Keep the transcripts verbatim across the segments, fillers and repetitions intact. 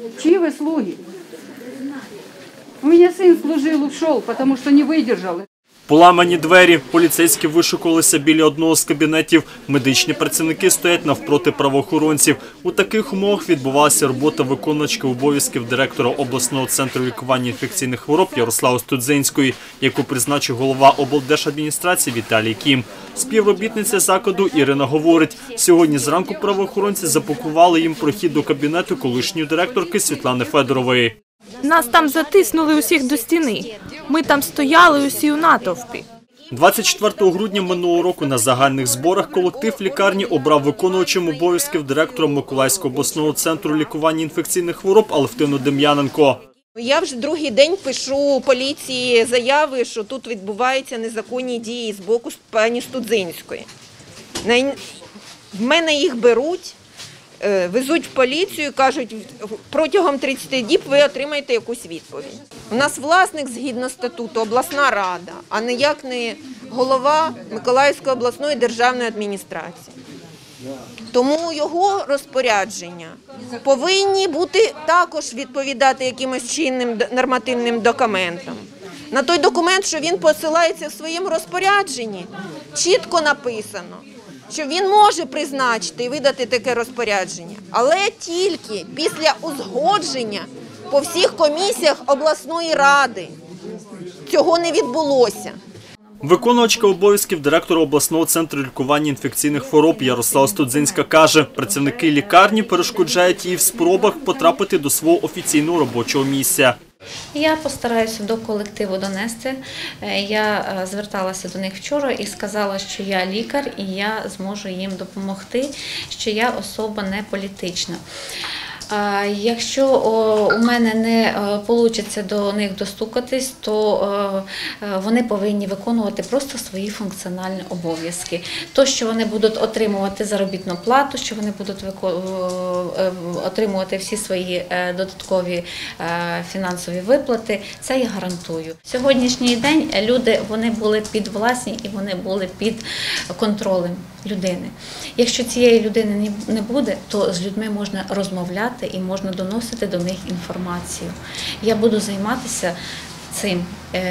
Чьи вы слуги? У меня сын служил, ушел, потому что не выдержал. Поламані двері, поліцейські вишукувалися біля одного з кабінетів, медичні працівники стоять навпроти правоохоронців. У таких умовах відбувалася робота виконувачки обов'язків директора обласного центру лікування інфекційних хвороб Ярослави Студзенської, яку призначив голова облдержадміністрації Віталій Кім. Співробітниця закладу Ірина говорить, сьогодні зранку правоохоронці запакували їм прохід до кабінету колишньої директорки Світлани Федорової. Нас там затиснули усіх до стіни. Ми там стояли усі у натовпі. двадцять четвертого грудня минулого року на загальних зборах колектив лікарні обрав виконувачем обов'язків директора Миколаївського обласного центру лікування інфекційних хвороб Алевтину Дем'яненко. Я вже другий день пишу поліції заяви, що тут відбуваються незаконні дії з боку пані Студзенської. В мене їх беруть, везуть в поліцію, кажуть, протягом тридцяти діб ви отримаєте якусь відповідь. У нас власник, згідно статуту, обласна рада, а ніяк не голова Миколаївської обласної державної адміністрації. Тому його розпорядження повинні бути також відповідати якимось чинним нормативним документам. На той документ, що він посилається в своєму розпорядженні, чітко написано, що він може призначити і видати таке розпорядження, але тільки після узгодження по всіх комісіях обласної ради. Цього не відбулося. Виконувачка обов'язків директора обласного центру лікування інфекційних хвороб Ярослава Студзенська каже, працівники лікарні перешкоджають їй в спробах потрапити до свого офіційного робочого місця. Я постараюся до колективу донести. Я зверталася до них вчора і сказала, що я лікар і я зможу їм допомогти, що я особа не політична. Якщо у мене не вийде до них достукатись, то вони повинні виконувати просто свої функціональні обов'язки. То, що вони будуть отримувати заробітну плату, що вони будуть отримувати всі свої додаткові фінансові виплати, це я гарантую. Сьогоднішній день люди вони були підвласні і вони були під контролем людини. Якщо цієї людини не буде, то з людьми можна розмовляти і можна доносити до них інформацію. Я буду займатися цим.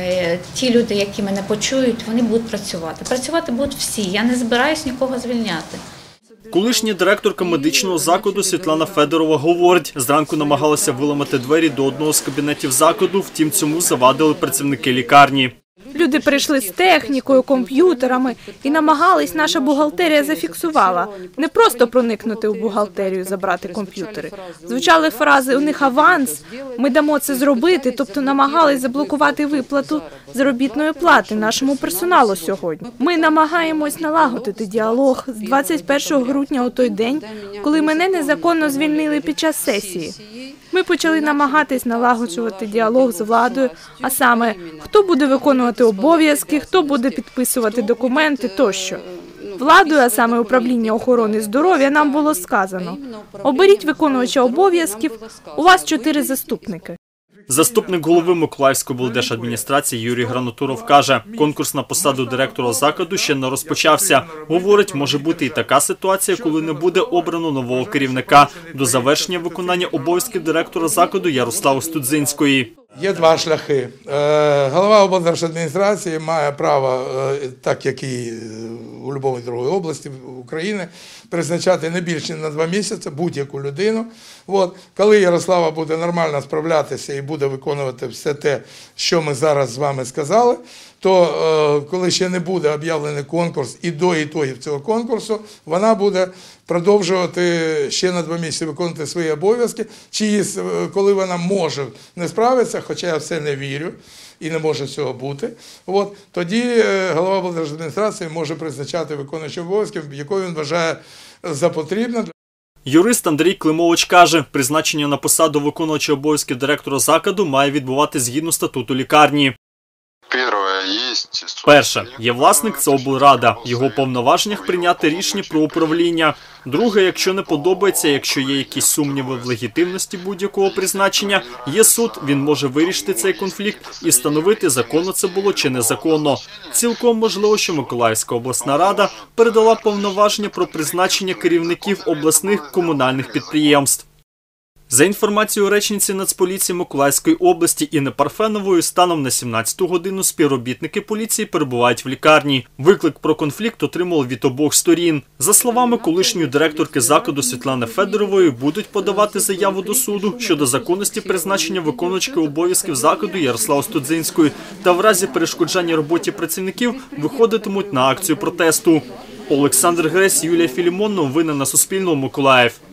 Ті люди, які мене почують, вони будуть працювати. Працювати будуть всі. Я не збираюсь нікого звільняти. Колишня директорка медичного закладу Світлана Федорова говорить, зранку намагалася виламати двері до одного з кабінетів закладу, втім цьому завадили працівники лікарні. Люди прийшли з технікою, комп'ютерами і намагались, наша бухгалтерія зафіксувала, не просто проникнути у бухгалтерію, забрати комп'ютери. Звучали фрази «у них аванс», «ми дамо це зробити», тобто намагались заблокувати виплату заробітної плати нашому персоналу сьогодні. Ми намагаємось налагодити діалог з двадцять першого грудня у той день, коли мене незаконно звільнили під час сесії. Ми почали намагатись налагоджувати діалог з владою, а саме, хто буде виконувати обов'язки, хто буде підписувати документи тощо. Владою, а саме управління охорони здоров'я, нам було сказано: оберіть виконувача обов'язків, у вас чотири заступники. Заступник голови Миколаївської облдержадміністрації Юрій Гранатуров каже, конкурс на посаду директора закладу ще не розпочався. Говорить, може бути і така ситуація, коли не буде обрано нового керівника до завершення виконання обов'язків директора закладу Ярослави Студзенської. Є два шляхи. Голова облдержадміністрації має право, так як і у будь-якій другій області України, призначати не більше на два місяці будь-яку людину. От. Коли Ярослава буде нормально справлятися і буде виконувати все те, що ми зараз з вами сказали, то коли ще не буде об'явлений конкурс і до ітогів цього конкурсу, вона буде продовжувати ще на два місяці виконувати свої обов'язки, чи коли вона може не справитися, хоча я в це не вірю і не може цього бути, от, тоді голова облдержадміністрації може призначати виконуючого обов'язків, якого він вважає за потрібне. Юрист Андрій Климович каже, призначення на посаду виконувача обов'язків директора закладу має відбувати згідно статуту лікарні. Перше. Є власник – це облрада. Його в повноваженнях прийняти рішення про управління. Друге, якщо не подобається, якщо є якісь сумніви в легітимності будь-якого призначення, є суд, він може вирішити цей конфлікт і встановити, законно це було чи незаконно. Цілком можливо, що Миколаївська обласна рада передала повноваження про призначення керівників обласних комунальних підприємств. За інформацією речниці Нацполіції Миколаївської області Інни Парфенової, станом на сімнадцяту годину співробітники поліції перебувають в лікарні. Виклик про конфлікт отримали від обох сторін. За словами колишньої директорки закладу Світлани Федорової, будуть подавати заяву до суду щодо законності призначення виконувачки обов'язків закладу Ярослави Студзинської та в разі перешкоджання роботі працівників виходитимуть на акцію протесту. Олександр Гресь, Юлія Філімон. Новини на Суспільному. Миколаїв.